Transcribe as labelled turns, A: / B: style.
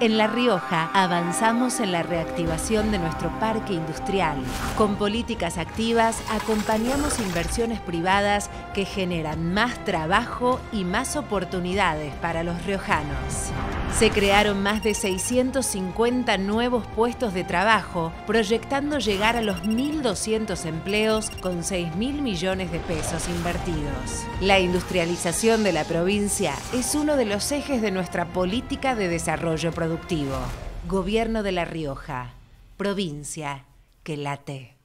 A: En La Rioja avanzamos en la reactivación de nuestro parque industrial. Con políticas activas acompañamos inversiones privadas que generan más trabajo y más oportunidades para los riojanos. Se crearon más de 650 nuevos puestos de trabajo, proyectando llegar a los 1.200 empleos con 6.000 millones de pesos invertidos. La industrialización de la provincia es uno de los ejes de nuestra política de desarrollo productivo. Gobierno de La Rioja, provincia que late.